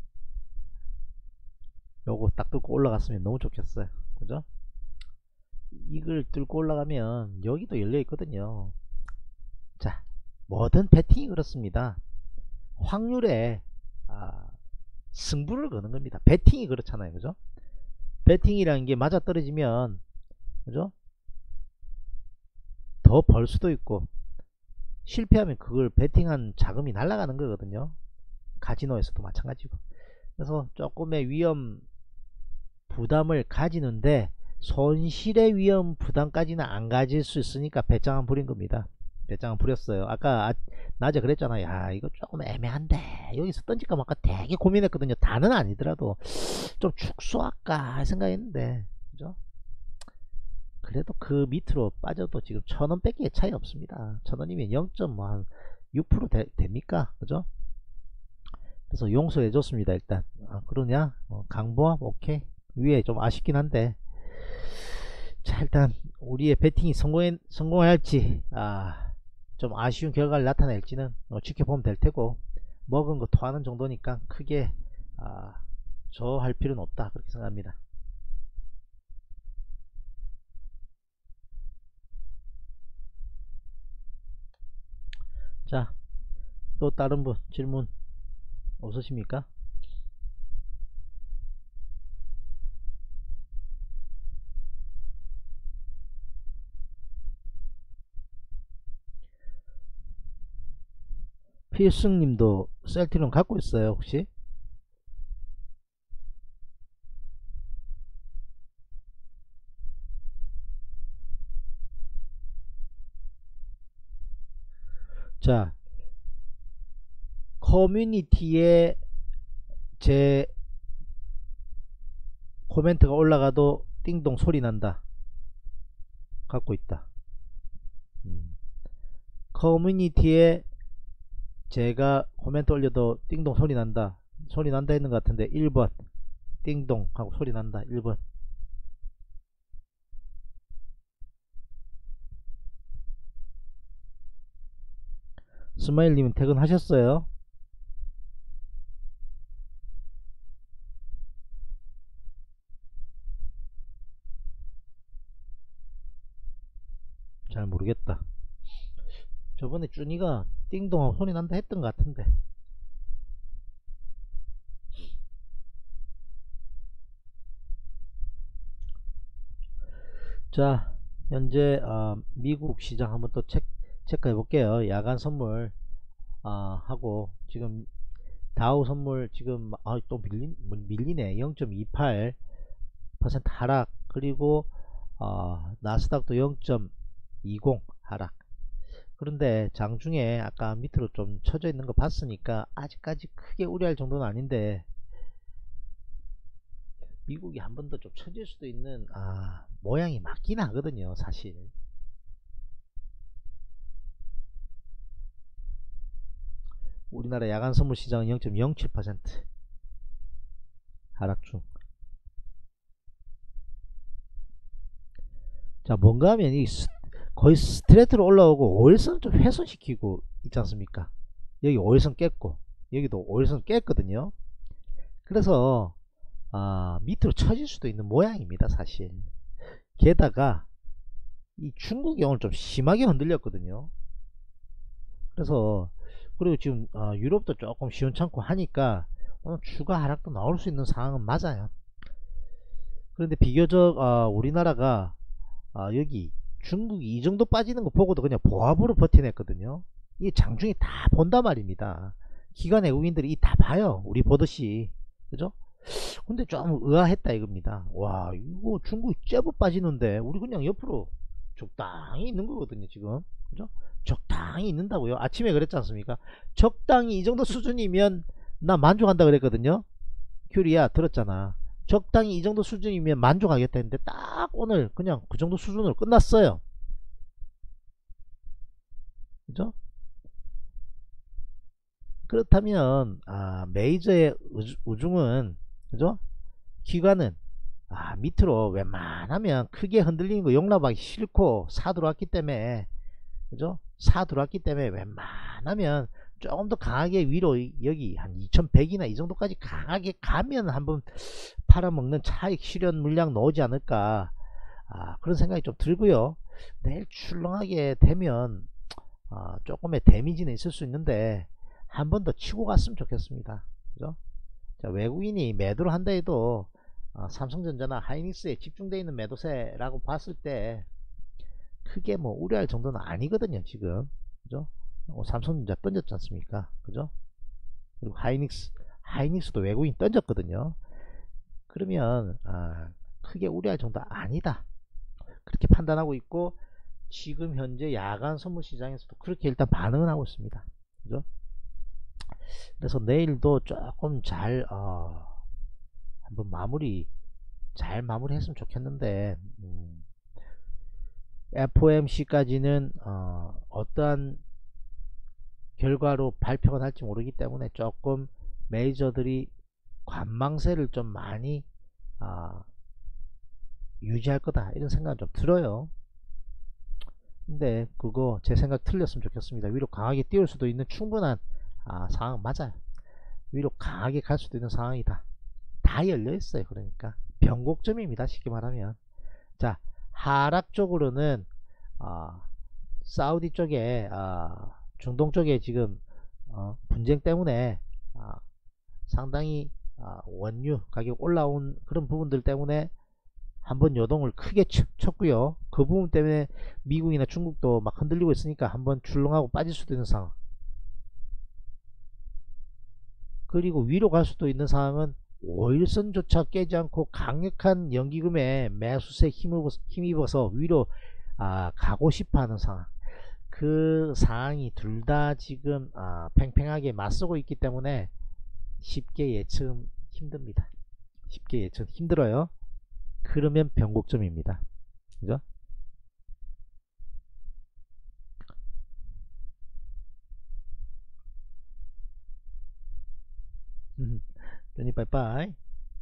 요거 딱 뚫고 올라갔으면 너무 좋겠어요, 그죠? 이걸 뚫고 올라가면 여기도 열려 있거든요. 자, 뭐든 배팅이 그렇습니다. 확률에 승부를 거는 겁니다. 배팅이 그렇잖아요, 그죠? 배팅이라는 게 맞아 떨어지면, 그죠? 더 벌 수도 있고, 실패하면 그걸 배팅한 자금이 날아가는 거거든요. 카지노에서도 마찬가지고. 그래서 조금의 위험 부담을 가지는데 손실의 위험 부담까지는 안 가질 수 있으니까 배짱은 부린 겁니다. 배짱은 부렸어요. 아까 낮에 그랬잖아요. 야, 이거 조금 애매한데 여기서 던질까 말까 되게 고민했거든요. 다는 아니더라도 좀 축소할까 생각했는데, 그죠? 그래도 그 밑으로 빠져도 지금 1,000원 뺏기의 차이 없습니다. 1,000원이면 0.6% 됩니까? 그죠? 그래서 용서해 줬습니다. 일단 그러냐, 강보합 오케이. 위에 좀 아쉽긴 한데, 자, 일단 우리의 배팅이 성공할지 좀 아쉬운 결과를 나타낼지는 지켜보면 될 테고, 먹은 거 토하는 정도니까 크게 저할 필요는 없다, 그렇게 생각합니다. 자, 또 다른 분 질문 없으십니까? 필승님도 셀트리온 갖고 있어요, 혹시? 자, 커뮤니티에 제 코멘트가 올라가도 띵동 소리 난다, 갖고 있다. 커뮤니티에 제가 코멘트 올려도 띵동 소리 난다 했는 것 같은데, 1번 띵동 하고 소리 난다, 1번. 스마일님은 퇴근하셨어요? 잘 모르겠다. 저번에 쭈니가 띵동하고 소리 난다 했던 것 같은데. 자, 현재 미국 시장 한번 또 체크해 볼게요. 야간 선물 하고, 지금 다우 선물 지금 또 밀리네. 0.28% 하락. 그리고 나스닥도 0.20 하락. 그런데 장중에 아까 밑으로 좀 쳐져 있는 거 봤으니까 아직까지 크게 우려할 정도는 아닌데, 미국이 한 번 더 좀 쳐질 수도 있는 모양이 맞긴 하거든요, 사실. 우리나라 야간 선물 시장은 0.07% 하락 중. 자, 뭔가 하면 거의 스트레이트로 올라오고 5일선 좀 훼손시키고 있지 않습니까? 여기 5일선 깼고 여기도 5일선 깼거든요. 그래서 밑으로 쳐질 수도 있는 모양입니다, 사실. 게다가 이 중국이 오늘 좀 심하게 흔들렸거든요. 그래서 그리고 지금 유럽도 조금 시원찮고 하니까 오늘 추가 하락도 나올 수 있는 상황은 맞아요. 그런데 비교적 우리나라가 여기 중국이 이 정도 빠지는 거 보고도 그냥 보합으로 버텨냈거든요. 이 장중에 다 본단 말입니다. 기관 외국인들이 이 다 봐요. 우리 보듯이. 그죠? 근데 좀 의아했다 이겁니다. 와, 이거 중국이 제법 빠지는데 우리 그냥 옆으로 적당히 있는 거거든요 지금. 그죠? 적당히 있는다고요. 아침에 그랬지 않습니까? 적당히 이 정도 수준이면 나 만족한다 그랬거든요. 큐리야 들었잖아. 적당히 이 정도 수준이면 만족하겠다 했는데 딱 오늘 그냥 그 정도 수준으로 끝났어요. 그죠? 그렇다면 메이저의 우중은, 그죠? 기관은 밑으로 웬만하면 크게 흔들리는 거 용납하기 싫고 사 들어왔기 때문에, 그죠? 사 들어왔기 때문에 웬만하면 조금 더 강하게 위로 여기 한 2100이나 이 정도까지 강하게 가면 한번 팔아먹는 차익 실현 물량 나오지 않을까, 그런 생각이 좀 들고요. 내일 출렁하게 되면 조금의 데미지는 있을 수 있는데 한 번 더 치고 갔으면 좋겠습니다. 그죠? 자, 외국인이 매도를 한다 해도 삼성전자나 하이닉스에 집중되어 있는 매도세라고 봤을 때 크게 뭐 우려할 정도는 아니거든요 지금. 그죠? 삼성전자 던졌지 않습니까? 그죠? 그리고 하이닉스도 외국인 던졌거든요. 그러면 크게 우려할 정도 아니다, 그렇게 판단하고 있고, 지금 현재 야간 선물 시장에서도 그렇게 일단 반응은 하고 있습니다. 그죠? 그래서 내일도 조금 잘 한번 잘 마무리 했으면 좋겠는데, FOMC까지는 어떠한 결과로 발표가 날지 모르기 때문에 조금 메이저들이 관망세를 좀 많이 유지할 거다 이런 생각은 좀 들어요. 근데 그거 제 생각 틀렸으면 좋겠습니다. 위로 강하게 띄울 수도 있는 충분한 상황 맞아요. 위로 강하게 갈 수도 있는 상황이다. 다 열려있어요. 그러니까 변곡점입니다 쉽게 말하면. 자, 하락 쪽으로는 사우디 쪽에 중동 쪽에 지금 분쟁 때문에 상당히 원유 가격 올라온 그런 부분들 때문에 한번 요동을 크게 쳤고요. 그 부분 때문에 미국이나 중국도 막 흔들리고 있으니까 한번 출렁하고 빠질 수도 있는 상황. 그리고 위로 갈 수도 있는 상황은 5일선조차 깨지 않고 강력한 연기금에 매수세 힘입어서 위로 가고 싶어 하는 상황. 그 상황이 둘 다 지금 팽팽하게 맞서고 있기 때문에 쉽게 예측은 힘듭니다. 쉽게 예측 힘들어요. 그러면 변곡점입니다. 그죠? 변이 빠이빠이.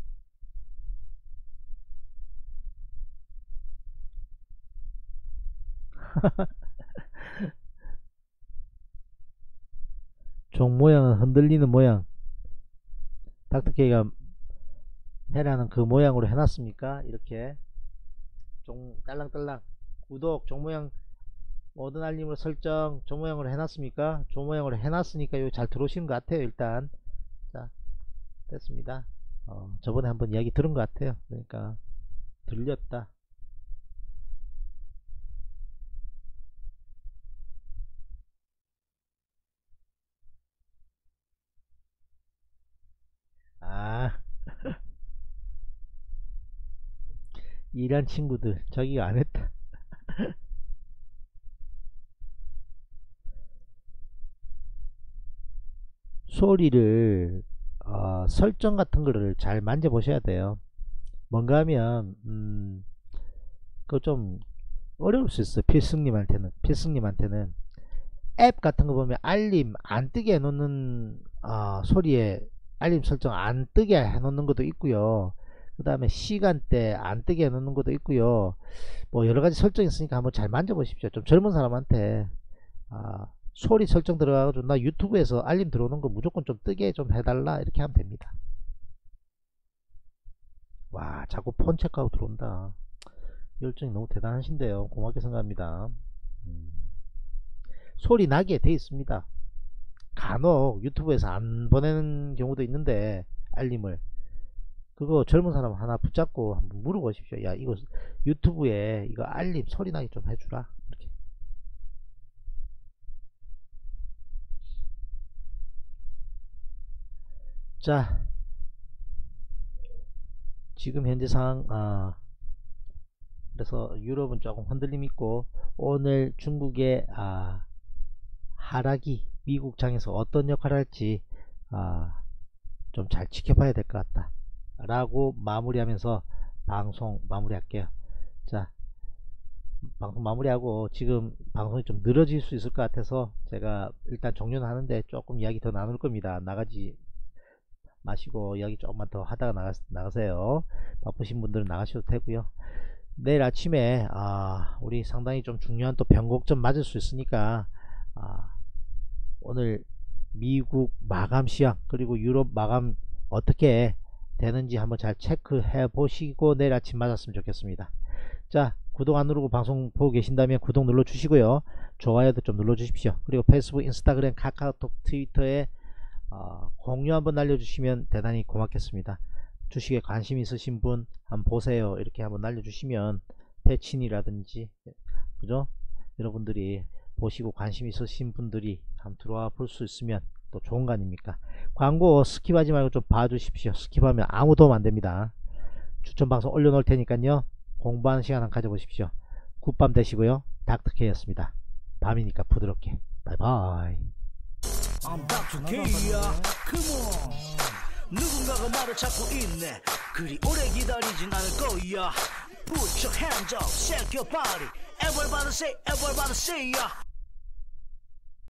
종 모양은 흔들리는 모양. 닥터케이가 해라는 그 모양으로 해놨습니까? 이렇게 종 딸랑딸랑 구독 종 모양 모든 알림으로 설정 종 모양으로 해놨습니까? 종 모양으로 해놨으니까 요 잘 들어오시는 것 같아요. 일단 자, 됐습니다. 저번에 한번 이야기 들은 것 같아요. 그러니까 들렸다. 일한 친구들 자기가 안 했다. 소리를 설정 같은 거를 잘 만져 보셔야 돼요. 뭔가 하면 그거 좀 어려울 수 있어요. 필승님한테는 앱 같은 거 보면 알림 안 뜨게 해놓는 소리에 알림 설정 안 뜨게 해놓는 것도 있고요. 그 다음에 시간대 안 뜨게 해놓는 것도 있고요. 뭐 여러가지 설정이 있으니까 한번 잘 만져보십시오. 좀 젊은 사람한테 소리 설정 들어가가지고 나 유튜브에서 알림 들어오는 거 무조건 좀 뜨게 좀 해달라 이렇게 하면 됩니다. 와, 자꾸 폰 체크하고 들어온다. 열정이 너무 대단하신데요. 고맙게 생각합니다. 소리 나게 돼 있습니다. 간혹 유튜브에서 안 보내는 경우도 있는데 알림을, 그거 젊은 사람 하나 붙잡고 한번 물어보십시오. 야, 이거 유튜브에 이거 알림 소리 나게 좀 해주라, 이렇게. 자, 지금 현재 상황, 그래서 유럽은 조금 흔들림 있고, 오늘 중국의 하락이 미국 장에서 어떤 역할을 할지 좀 잘 지켜봐야 될 것 같다 라고 마무리하면서 방송 마무리할게요. 자, 방송 마무리하고, 지금 방송이 좀 늘어질 수 있을 것 같아서 제가 일단 종료는 하는데 조금 이야기 더 나눌 겁니다. 나가지 마시고 이야기 조금만 더 하다가 나가세요. 바쁘신 분들은 나가셔도 되고요. 내일 아침에 우리 상당히 좀 중요한 또 변곡점 맞을 수 있으니까 오늘 미국 마감 시황 그리고 유럽 마감 어떻게 되는지 한번 잘 체크해 보시고 내일 아침 맞았으면 좋겠습니다. 자, 구독 안 누르고 방송 보고 계신다면 구독 눌러 주시고요. 좋아요도 좀 눌러 주십시오. 그리고 페이스북, 인스타그램, 카카오톡, 트위터에 공유 한번 날려주시면 대단히 고맙겠습니다. 주식에 관심 있으신 분 한번 보세요, 이렇게 한번 날려주시면 패친이라든지, 그죠? 여러분들이 보시고 관심 있으신 분들이 한번 들어와 볼 수 있으면 또 좋은 거 아닙니까? 광고 스킵하지 말고 좀 봐주십시오. 스킵하면 아무 도움 안 됩니다. 추천 방송 올려놓을 테니까요. 공부하는 시간 한번 가져보십시오. 굿밤 되시고요. 닥터케이였습니다. 밤이니까 부드럽게. 바이바이. I'm Dr. K야. Come on. 누군가가 말을 찾고 있네. 그리 오래 기다리진 않을 거야. Put your hands up, shake your body. Everybody say, everybody say, yeah.